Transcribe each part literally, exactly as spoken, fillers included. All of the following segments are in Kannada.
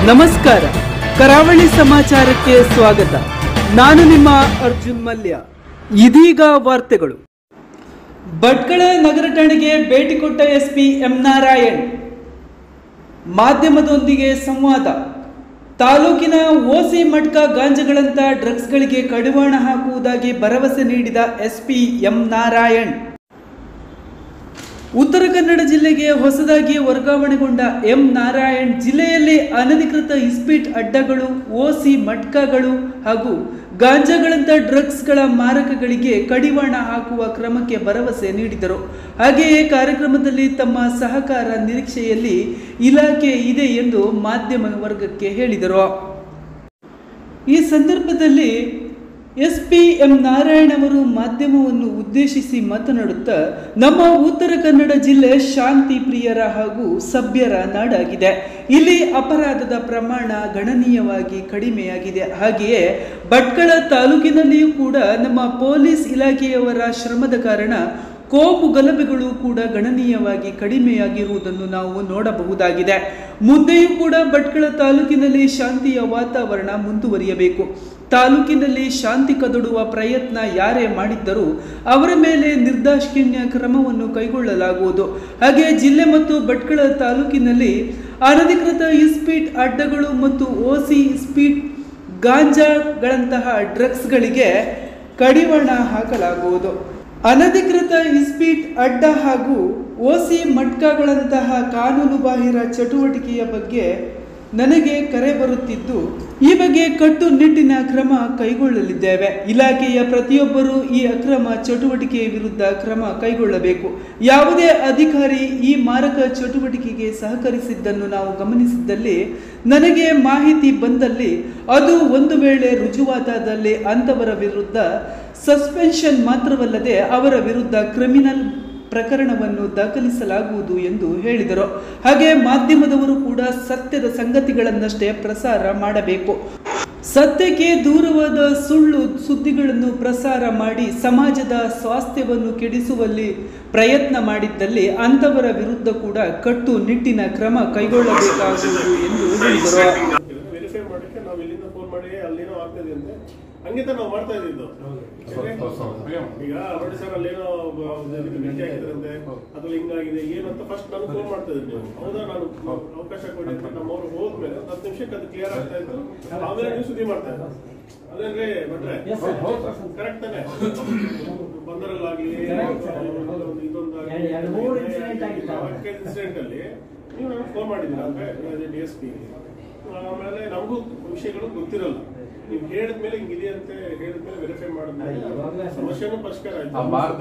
ನಮಸ್ಕಾರ, ಕರಾವಳಿ ಸಮಾಚಾರಕ್ಕೆ ಸ್ವಾಗತ. ನಾನು ನಿಮ್ಮ ಅರ್ಜುನ್ ಮಲ್ಯ. ಇದೀಗ ವಾರ್ತೆಗಳು. ಭಟ್ಕಳ ನಗರ ಠಾಣೆಗೆ ಭೇಟಿ ಕೊಟ್ಟ ಎಸ್ಪಿ ಎಂ ನಾರಾಯಣ್. ಮಾಧ್ಯಮದೊಂದಿಗೆ ಸಂವಾದ. ತಾಲೂಕಿನ ಓಸಿ ಮಟ್ಕ ಗಾಂಜಾಗಳಂತ ಡ್ರಗ್ಸ್ಗಳಿಗೆ ಕಡಿವಾಣ ಹಾಕುವುದಾಗಿ ಭರವಸೆ ನೀಡಿದ ಎಸ್ಪಿ ಎಂ ನಾರಾಯಣ್. ಉತ್ತರ ಕನ್ನಡ ಜಿಲ್ಲೆಗೆ ಹೊಸದಾಗಿ ವರ್ಗಾವಣೆಗೊಂಡ ಎಂ ನಾರಾಯಣ್ ಜಿಲ್ಲೆಯಲ್ಲಿ ಅನಧಿಕೃತ ಇಸ್ಪೀಟ್ ಅಡ್ಡಗಳು, ಓಸಿ ಮಟ್ಕಗಳು ಹಾಗೂ ಗಾಂಜಾಗಳಂಥ ಡ್ರಗ್ಸ್ಗಳ ಮಾರಕಗಳಿಗೆ ಕಡಿವಾಣ ಹಾಕುವ ಕ್ರಮಕ್ಕೆ ಭರವಸೆ ನೀಡಿದರು. ಹಾಗೆಯೇ ಕಾರ್ಯಕ್ರಮದಲ್ಲಿ ತಮ್ಮ ಸಹಕಾರ ನಿರೀಕ್ಷೆಯಲ್ಲಿ ಇಲಾಖೆ ಇದೆ ಎಂದು ಮಾಧ್ಯಮ ವರ್ಗಕ್ಕೆ ಹೇಳಿದರು. ಈ ಸಂದರ್ಭದಲ್ಲಿ ಎಸ್ಪಿ ಎಂ ನಾರಾಯಣ್ ಅವರು ಮಾಧ್ಯಮವನ್ನು ಉದ್ದೇಶಿಸಿ ಮಾತನಾಡುತ್ತಾ, ನಮ್ಮ ಉತ್ತರ ಕನ್ನಡ ಜಿಲ್ಲೆ ಶಾಂತಿ ಪ್ರಿಯರ ಹಾಗೂ ಸಭ್ಯರ ನಾಡಾಗಿದೆ. ಇಲ್ಲಿ ಅಪರಾಧದ ಪ್ರಮಾಣ ಗಣನೀಯವಾಗಿ ಕಡಿಮೆಯಾಗಿದೆ. ಹಾಗೆಯೇ ಭಟ್ಕಳ ತಾಲೂಕಿನಲ್ಲಿಯೂ ಕೂಡ ನಮ್ಮ ಪೊಲೀಸ್ ಇಲಾಖೆಯವರ ಶ್ರಮದ ಕಾರಣ ಕೋಮು ಗಲಭೆಗಳು ಕೂಡ ಗಣನೀಯವಾಗಿ ಕಡಿಮೆಯಾಗಿರುವುದನ್ನು ನಾವು ನೋಡಬಹುದಾಗಿದೆ. ಮುಂದೆಯೂ ಕೂಡ ಭಟ್ಕಳ ತಾಲೂಕಿನಲ್ಲಿ ಶಾಂತಿಯ ವಾತಾವರಣ ಮುಂದುವರಿಯಬೇಕು. ತಾಲೂಕಿನಲ್ಲಿ ಶಾಂತಿ ಕದಡುವ ಪ್ರಯತ್ನ ಯಾರೇ ಮಾಡಿದ್ದರೂ ಅವರ ಮೇಲೆ ನಿರ್ದಾಕ್ಷಿಣ್ಯ ಕ್ರಮವನ್ನು ಕೈಗೊಳ್ಳಲಾಗುವುದು. ಹಾಗೆ ಜಿಲ್ಲೆ ಮತ್ತು ಭಟ್ಕಳ ತಾಲೂಕಿನಲ್ಲಿ ಅನಧಿಕೃತ ಇಸ್ಪೀಟ್ ಅಡ್ಡಗಳು ಮತ್ತು ಓಸಿ ಇಸ್ಪೀಟ್ ಗಾಂಜಾಗಳಂತಹ ಡ್ರಗ್ಸ್ಗಳಿಗೆ ಕಡಿವಾಣ ಹಾಕಲಾಗುವುದು. ಅನಧಿಕೃತ ಇಸ್ಪೀಟ್ ಅಡ್ಡ ಹಾಗೂ ಓಸಿ ಮಟ್ಕಗಳಂತಹ ಕಾನೂನು ಬಾಹಿರ ಚಟುವಟಿಕೆಯ ಬಗ್ಗೆ ನನಗೆ ಕರೆ ಬರುತ್ತಿದ್ದು, ಈ ಬಗ್ಗೆ ಕಟ್ಟುನಿಟ್ಟಿನ ಕ್ರಮ ಕೈಗೊಳ್ಳಲಿದ್ದೇವೆ. ಇಲಾಖೆಯ ಪ್ರತಿಯೊಬ್ಬರೂ ಈ ಅಕ್ರಮ ಚಟುವಟಿಕೆಯ ವಿರುದ್ಧ ಕ್ರಮ ಕೈಗೊಳ್ಳಬೇಕು. ಯಾವುದೇ ಅಧಿಕಾರಿ ಈ ಮಾರಕ ಚಟುವಟಿಕೆಗೆ ಸಹಕರಿಸಿದ್ದನ್ನು ನಾವು ಗಮನಿಸಿದ್ದಲ್ಲಿ, ನನಗೆ ಮಾಹಿತಿ ಬಂದಲ್ಲಿ, ಅದು ಒಂದು ವೇಳೆ ರುಜುವಾತಾದಲ್ಲಿ ಅಂತವರ ವಿರುದ್ಧ ಸಸ್ಪೆನ್ಷನ್ ಮಾತ್ರವಲ್ಲದೆ ಅವರ ವಿರುದ್ಧ ಕ್ರಿಮಿನಲ್ ಪ್ರಕರಣವನ್ನು ದಾಖಲಿಸಲಾಗುವುದು ಎಂದು ಹೇಳಿದರು. ಹಾಗೆ ಮಾಧ್ಯಮದವರು ಕೂಡ ಸತ್ಯದ ಸಂಗತಿಗಳನ್ನಷ್ಟೇ ಪ್ರಸಾರ ಮಾಡಬೇಕು. ಸತ್ಯಕ್ಕೆ ದೂರವಾದ ಸುಳ್ಳು ಸುದ್ದಿಗಳನ್ನು ಪ್ರಸಾರ ಮಾಡಿ ಸಮಾಜದ ಸ್ವಾಸ್ಥ್ಯವನ್ನು ಕೆಡಿಸುವಲ್ಲಿ ಪ್ರಯತ್ನ ಮಾಡಿದ್ದಲ್ಲಿ ಅಂತವರ ವಿರುದ್ಧ ಕೂಡ ಕಟ್ಟುನಿಟ್ಟಿನ ಕ್ರಮ ಕೈಗೊಳ್ಳಬೇಕಾಗುವುದು ಎಂದು ಹೇಳಿದರು. ಹಂಗಿಂತ ನಾವು ಮಾಡ್ತಾ ಇದ್ದಿದ್ದು. ಈಗ ನೋಡಿ ಸರ್, ಅಲ್ಲೇನೋ ಭೇಟಿ ಆಗಿದ್ರಂತೆ, ಅದ್ರಲ್ಲಿ ಹಿಂಗಾಗಿದೆ ಏನಂತ ಫಸ್ಟ್ ನಾನು ಫೋನ್ ಮಾಡ್ತಾ ಇದ್ದೆ. ಹೌದಾ, ನಾನು ಅವಕಾಶ ಕೊಡಿ ಅಂತ ನಮ್ಮವ್ರು ಹೋದ್ಮೇಲೆ ಹತ್ತು ನಿಮಿಷಕ್ಕೆ ಅದು ಕ್ಲಿಯರ್ ಆಗ್ತಾ ಇತ್ತು. ಆಮೇಲೆ ನೀವು ಸುದ್ದಿ ಮಾಡ್ತಾ ಇದ್ದ ಅದೇನ್ರಿ ಭಟ್ರೆ, ಕರೆಕ್ಟ್ ತಾನೆ? ಬಂದರಲ್ಲಾಗ್ಲಿ ಇದೊಂದಾಗ್ಲಿ ಇನ್ಸಿಡೆಂಟ್ ಅಲ್ಲಿ ನೀವು ನನಗೆ ಫೋನ್ ಮಾಡಿದ್ದೀರಾ ಅಂದ್ರೆ ಡಿ ಎಸ್ ಪಿ. ಆಮೇಲೆ ನಮಗೂ ವಿಷಯಗಳು ಗೊತ್ತಿರಲ್ಲ. ನೀವು ಹೇಳಿದ್ಮೇಲೆ ಹಿಂಗಿದೆ ಅಂತ ಹೇಳಿದ್ಮೇಲೆ ವೆರಿಫೈ ಮಾಡಿದ್ಮೇಲೆ ಸಮಸ್ಯೆನೂ ಪರಿಷ್ಕಾರ ಆಯ್ತು.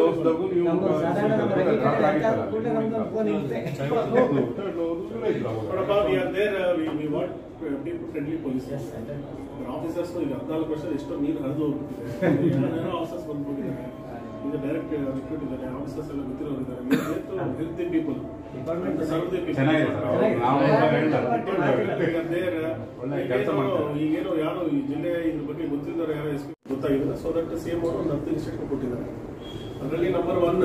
ಆಫೀಸರ್ಸ್ ಈಗ ಹದಿನಾಲ್ಕು ವರ್ಷ ಎಷ್ಟೋ ನೀರು ಹರಿದು ಹೋಗ್ಬಿಟ್ಟಿದೆ. ಆಫೀಸರ್ಸ್ ಬಂದ್ಬಿಟ್ಟಿದ್ದಾರೆ, ಈಗ ಡೈರೆಕ್ಟ್ ರಿಕ್ರೂಟ್ ಇದ್ದಾರೆ, ಆಫೀಸರ್ಸ್ ಎಲ್ಲ ಗೊತ್ತಿರೋರಿದ್ದಾರೆ. Health the people, serve the people. ಈಗೇನೋ ಯಾರು ಈ ಜಿಲ್ಲೆ ಇದ್ರ ಬಗ್ಗೆ ಗೊತ್ತಿದ್ದಾರೆ, ಯಾರು ಎಸ್ ಪಿ ಗೊತ್ತಾಗಿದ್ದಾರೆ. ಸೊ ದಟ್ ಸಿ ಎಂ ಅವರು ಒಂದು ಹತ್ತು ಇನ್ಸ್ಟಿಟ್ಯೂಟ್ ಕೊಟ್ಟಿದ್ದಾರೆ. ಅದರಲ್ಲಿ ನಂಬರ್ ಒನ್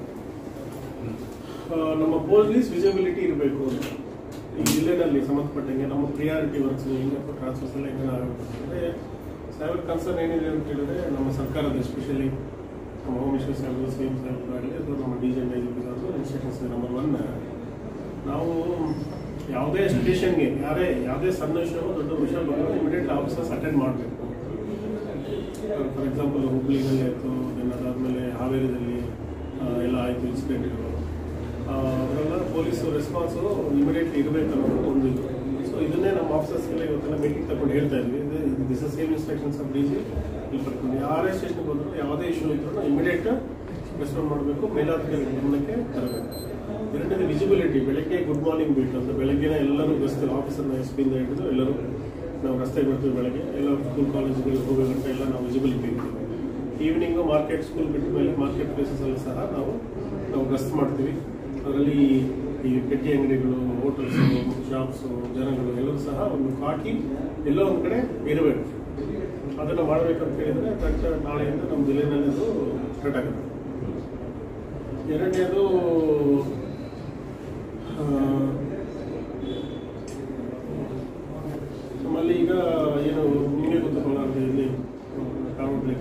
ನಮ್ಮ ಪೊಲೀಸ್ ವಿಸಿಬಿಲಿಟಿ ಇರಬೇಕು ಅಂತ. ಈ ಜಿಲ್ಲೆನಲ್ಲಿ ಸಂಬಂಧಪಟ್ಟಂಗೆ ನಮ್ಮ ಪ್ರಿಯಾರಿಟಿ ವರ್ಕ್ಸ್ ಹಿಂಗೆ ಟ್ರಾನ್ಸ್ಫರ್ಸ್ ಎಲ್ಲ ಹೆಂಗೆ ಆಗುತ್ತೆ. ಸಾಹೇಬ್ ಕನ್ಸರ್ನ್ ಏನಿದೆ ಅಂತ ಹೇಳಿದ್ರೆ, ನಮ್ಮ ಸರ್ಕಾರದ ಎಸ್ಪೆಷಲಿ ನಮ್ಮ ಹೋಮ್ ಮಿನಿಸ್ಟರ್ ಸಾಹೇಬ್, ಸಿ ಎಂ ಸಾಹೇಬ್ ಆಗಲಿ ಅಥವಾ ನಮ್ಮ D G and instructions number one, ನಾವು ಯಾವುದೇ ಸ್ಟೇಷನ್ಗೆ ಯಾರೇ ಯಾವುದೇ ಸಣ್ಣ ವಿಷಯವೋ ದೊಡ್ಡ ವಿಷಯ ಬಂದರೆ ಇಮಿಡಿಯೇಟ್ಲಿ ಆಫೀಸರ್ಸ್ ಅಟೆಂಡ್ ಮಾಡಬೇಕು. ಫಾರ್ ಎಕ್ಸಾಂಪಲ್ ಹುಬ್ಳಿನಲ್ಲಿ ಆಯಿತು, ದೆನ್ ಅದಾದಮೇಲೆ ಹಾವೇರಿದಲ್ಲಿ ಎಲ್ಲ ಆಯಿತು ಇನ್ಸಿಡೆಂಟ್ಗಳು, ಅವರೆಲ್ಲ ಪೊಲೀಸ್ ರೆಸ್ಪಾನ್ಸು ಇಮಿಡಿಯೇಟ್ಲಿ ಇರಬೇಕು ಅನ್ನೋದು ಒಂದು ಇದು. ಸೊ ಇದನ್ನೇ ನಮ್ಮ ಆಫೀಸರ್ಸ್ಗೆಲ್ಲ ಇವತ್ತೆಲ್ಲ ಮೀಟಿಂಗ್ ತಗೊಂಡು ಹೇಳ್ತಾ ಇದ್ವಿ. This is same instructions of D G. ಇಲ್ಲಿ ಬರ್ಕೊಂಡು ಯಾರೇ ಸ್ಟೇಷನ್ಗೆ ಬಂದರೂ ಯಾವುದೇ ಇಶ್ಯೂ ಇದ್ರೂ ಇಮಿಡಿಯೇಟ್ ರೆಸ್ಪಾಂಡ್ ಮಾಡಬೇಕು, ಮೇಲಾಧಿಕಾರಿ ಗಮನಕ್ಕೆ ತರಬೇಕು. ಎರಡನೇದು ವಿಸಿಬಿಲಿಟಿ. ಬೆಳಗ್ಗೆ ಗುಡ್ ಮಾರ್ನಿಂಗ್ ಬೀಟ್ ಅಂತ ಬೆಳಗ್ಗೆನ ಎಲ್ಲರೂ ರಸ್ತೆ ಆಫೀಸರ್ನ ಎಸ್ ಪಿಯಿಂದ ಹಿಡಿದು ಎಲ್ಲರೂ ನಾವು ರಸ್ತೆಗೆ ಬರ್ತೀವಿ. ಬೆಳಗ್ಗೆ ಎಲ್ಲ ಸ್ಕೂಲ್ ಕಾಲೇಜ್ಗಳಿಗೆ ಹೋಗೋಗಂಟ ಎಲ್ಲ ನಾವು ವಿಸಿಬಿಲಿಟಿ ಇರ್ತೀವಿ. ಈವ್ನಿಂಗು ಮಾರ್ಕೆಟ್ ಸ್ಕೂಲ್ ಬಿಟ್ಟ ಮೇಲೆ ಮಾರ್ಕೆಟ್ ಪ್ಲೇಸಸಲ್ಲಿ ಸಹ ನಾವು ನಾವು ಗಸ್ತ್ ಮಾಡ್ತೀವಿ. ಅದರಲ್ಲಿ ಈ ಪೆಟ್ಟಿ ಅಂಗಡಿಗಳು, ಹೋಟೆಲ್ಸು, ಶಾಪ್ಸು, ಜನಗಳು ಎಲ್ಲರೂ ಸಹ ಒಂದು ಕಾಕಿ ಎಲ್ಲೋ ಒಂದು ಕಡೆ ಇರಬೇಕು. ಅದನ್ನು ಮಾಡಬೇಕಂತ ಹೇಳಿದರೆ ದಟ್ ನಾಳೆಯಿಂದ ನಮ್ಮ ಜಿಲ್ಲೆನಲ್ಲಿ ಅದು ಸ್ಟಾರ್ಟ್ ಆಗುತ್ತೆ. ಎರಡನೇದು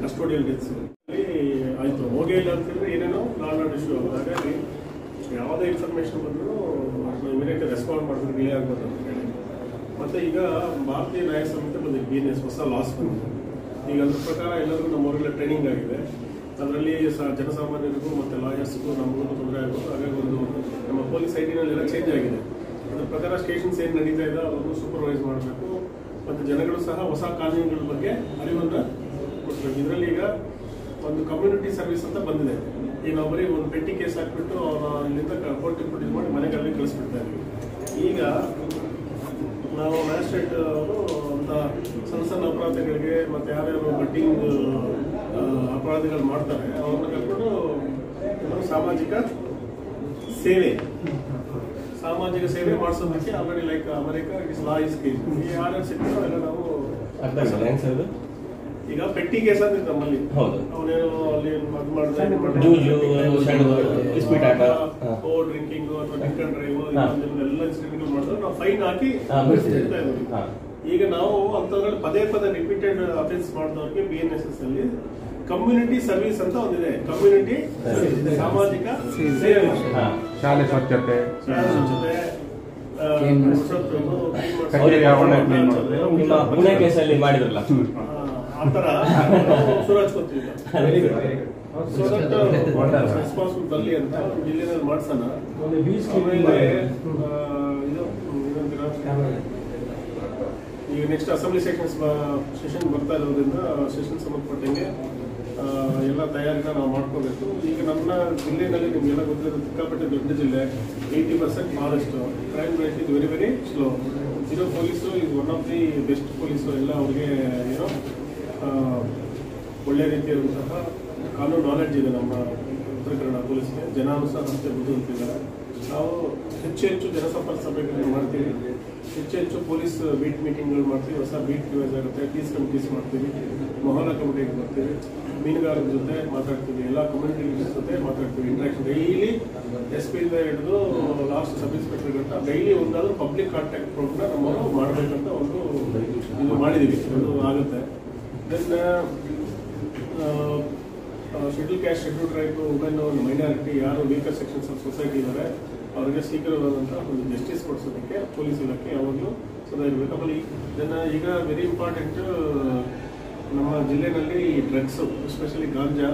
ಕಸ್ಟೋಡಿಯಲ್ ಡೆತ್ಸ್ ಆಯಿತು. ಹೋಗೇ ಇಲ್ಲ ಅಂತಂದರೆ ಏನೇನೋ ನಾನ್ ನಾಟ್ ಇಶ್ಯೂ ಆಗೋದು. ಹಾಗಾಗಿ ಯಾವುದೇ ಇನ್ಫಾರ್ಮೇಷನ್ ಬಂದರೂ ಇಮಿಡಿಯೇಟ್ ರೆಸ್ಪಾಂಡ್ ಮಾಡಿದ್ರೆ ಡಿಲೇ ಆಗ್ಬೋದು ಅಂತ ಹೇಳಿ. ಮತ್ತು ಈಗ ಭಾರತೀಯ ನ್ಯಾಯ ಸಂಹಿತೆ ಬಂದಿದೆ, ಬಿ ಎನ್ ಎಸ್ ಹೊಸ ಲಾಸ್ ಬಂದಿದೆ. ಈಗ ಅದ್ರ ಪ್ರಕಾರ ಎಲ್ಲರಿಗೂ ನಮ್ಮವರೆಲ್ಲ ಟ್ರೈನಿಂಗ್ ಆಗಿದೆ. ಅದರಲ್ಲಿ ಸ ಜನಸಾಮಾನ್ಯರಿಗೂ ಮತ್ತು ಲಾಯರ್ಸ್ಗೂ ನಮಗೂ ತೊಂದರೆ ಆಗೋದು. ಹಾಗಾಗಿ ಒಂದು ನಮ್ಮ ಪೊಲೀಸ್ ಐ ಟಿನಲ್ಲೆಲ್ಲ ಚೇಂಜ್ ಆಗಿದೆ. ಅದ್ರ ಪ್ರಕಾರ ಸ್ಟೇಷನ್ಸ್ ಏನು ನಡೀತಾ ಇದೆ ಅದನ್ನು ಸೂಪರ್ವೈಸ್ ಮಾಡಬೇಕು. ಮತ್ತು ಜನಗಳು ಸಹ ಹೊಸ ಕಾನೂನುಗಳ ಬಗ್ಗೆ ಅರಿವನ್ನು ಕೊಡಬೇಕು. ಇದರಲ್ಲಿ ಈಗ ಒಂದು ಕಮ್ಯುನಿಟಿ ಸರ್ವಿಸ್ ಅಂತ ಬಂದಿದೆ. ಈಗ ನಾವು ಬರೀ ಒಂದು ಪೆಟ್ಟಿ ಕೇಸ್ ಹಾಕ್ಬಿಟ್ಟು ಇಲ್ಲಿಂದ ಕೋರ್ಟಿಗೆ ಪ್ರೊಡ್ಯೂಸ್ ಮಾಡಿ ಮನೆಗಳಲ್ಲಿ ಕಳಿಸ್ಬಿಡ್ತಾ ಇದ್ವಿ. ಈಗ ನಾವು ಮ್ಯಾಜಿಸ್ಟ್ರೇಟ್ ಅವರು ಅಂತ ಸಣ್ಣ ಸಣ್ಣ ಅಪರಾಧಗಳಿಗೆ ಮತ್ತು ಯಾರ್ಯಾರು ಬಡ್ಡಿಂಗ್ ಅಪರಾಧಗಳು ಮಾಡ್ತಾರೆ ಅವ್ರನ್ನ ಕರ್ಕೊಂಡು ಸಾಮಾಜಿಕ ಸೇವೆ ಸಾಮಾಜಿಕ ಸೇವೆ ಮಾಡಿಸೋದಕ್ಕೆ already like America it is law is case ಯಾರ್ಯಾರು ಸಿಗ್ತಾರೋ ಎಲ್ಲ ನಾವು ಈಗ ಪೆಟ್ಟಿ ಕೇಸ್ ಅಂತ ನಮ್ಮಲ್ಲಿ ಅವನೇನು ಅಲ್ಲಿ ಅದು ಮಾಡಿದ್ರೆ ಡ್ರಿಂಕಿಂಗ್ ಅಥವಾ ಡ್ರಿಂಕ್ ಅಂಡ್ ಡ್ರೈವ್ ಎಲ್ಲ ಇನ್ಸಿಡೆಂಟ್ಗಳು ಮಾಡಿದ್ರೆ ನಾವು ಫೈನ್ ಹಾಕಿ ಇರ್ತಾ ಇದ್ವಿ. ಈಗ ನಾವು ಅಂತದ್ರಲ್ಲಿ ಪದೇ ಪದೇ ರಿಪೀಟೆಡ್ ಅಫೆನ್ಸ್ ಮಾಡಿದವ್ರಿಗೆ ಬಿ ಎನ್ ಎಸ್ ಎಸ್ ಅಲ್ಲಿ ಕಮ್ಯುನಿಟಿ ಸರ್ವಿಸ್ ಅಂತ ಒಂದಿದೆ. ಕಮ್ಯುನಿಟಿ ಸಾಮಾಜಿಕ ಸೇವೆ, ಶಾಲೆ ಸ್ವಚ್ಛತೆ, ಶಾಲೆ ಸ್ವಚ್ಛತೆ, ಕೇಸಲ್ಲಿ ಮಾಡಿದ್ರಲ್ಲ ಆತರ ಶುರು ಹಚ್ಕೊತೀವಿ. ರೆಸ್ಪಾನ್ಸಿಬಲ್ ಬರಲಿ ಅಂತ ಜಿಲ್ಲೆನಲ್ಲಿ ಮಾಡ್ಸೋಣ. ಆಮೇಲೆ ಇದು ಈಗ ನೆಕ್ಸ್ಟ್ ಅಸೆಂಬ್ಲಿ ಸೆಷನ್ಸ್ ಸೆಷನ್ ಬರ್ತಾ ಇರೋದ್ರಿಂದ ಸೆಷನ್ ಸಂಬಂಧಪಟ್ಟಂಗೆ ಎಲ್ಲ ತಯಾರಿನ ನಾವು ಮಾಡ್ಕೋಬೇಕು. ಈಗ ನಮ್ಮ ಜಿಲ್ಲೆಯಲ್ಲಿ ನಿಮಗೆಲ್ಲ ಗೊತ್ತಿರೋ ಸಿಕ್ಕಾಪಟ್ಟೆ ದೊಡ್ಡ ಜಿಲ್ಲೆ, eighty percent forest, crime rate ಇದು ವೆರಿ ವೆರಿ ಸ್ಲೋ. ಇರೋ ಪೊಲೀಸು ಇದು one of the best police. ಎಲ್ಲ ಅವ್ರಿಗೆ ಏನೋ ಒಳ್ಳೆ ರೀತಿಯಾದಂತಹ ಕಾನೂನು ನಾಲೆಡ್ಜ್ ಇದೆ ನಮ್ಮ ಉತ್ತರ ಕನ್ನಡ ಪೊಲೀಸ್ಗೆ. ಜನನೂ ಸಹ ಅಷ್ಟೇ ಬುದ್ಧಿವಂತಿದ್ದಾರೆ. ನಾವು ಹೆಚ್ಚು ಹೆಚ್ಚು ಜನಸಂಪರ್ಕ ಸಭೆಗಳನ್ನು ಮಾಡ್ತೀವಿ, ಹೆಚ್ಚು ಹೆಚ್ಚು ಪೊಲೀಸ್ ಬೀಟ್ ಮೀಟಿಂಗ್ಗಳು ಮಾಡ್ತೀವಿ. ಹೊಸ ಬೀಟ್ ಡಿವೈಸ್ ಆಗುತ್ತೆ, ಪೀಸ್ ಕಮಿಟೀಸ್ ಮಾಡ್ತೀವಿ, ಮೊಹಲ್ಲಾ ಕಮಿಟಿಗೆ ಬರ್ತೀವಿ, ಮೀನುಗಾರರ ಜೊತೆ ಮಾತಾಡ್ತೀವಿ, ಎಲ್ಲ ಕಮ್ಯುನಿಟಿ ಜೊತೆ ಮಾತಾಡ್ತೀವಿ. ಇಂಟ್ರಾಕ್ಷನ್ ಡೈಲಿ ಎಸ್ ಪಿ ಇಂದ ಹಿಡಿದು ಲಾಸ್ಟ್ ಸಬ್ ಇನ್ಸ್ಪೆಕ್ಟರ್ ಗಂಟ ಡೈಲಿ ಒಂದಾದ್ರೂ ಪಬ್ಲಿಕ್ ಕಾಂಟ್ಯಾಕ್ಟ್ ಪ್ರೋಗ್ರಾಮ್ ನಮ್ಮವರು ಮಾಡಬೇಕಂತ ಒಂದು ಇದು ಮಾಡಿದ್ದೀವಿ. ಅದು ಆಗುತ್ತೆ. Then schedule caste, schedule tribe, women, minority ಯಾರು ವೀಕರ್ ಸೆಕ್ಷನ್ಸ್ ಆಫ್ ಸೊಸೈಟಿ ಇದ್ದಾರೆ ಅವರಿಗೆ ಶೀಘ್ರವಾದಂಥ ಒಂದು ಜಸ್ಟಿಸ್ ಕೊಡಿಸೋದಕ್ಕೆ ಪೊಲೀಸ್ ಇಲಾಖೆ ಯಾವಾಗಲೂ ಸದಾ ಇರಬೇಕು. ಆಮೇಲೆ ಇದನ್ನು ಈಗ ವೆರಿ ಇಂಪಾರ್ಟೆಂಟ್ ನಮ್ಮ ಜಿಲ್ಲೆಯಲ್ಲಿ ಡ್ರಗ್ಸು, ಎಸ್ಪೆಷಲಿ ಗಾಂಜಾ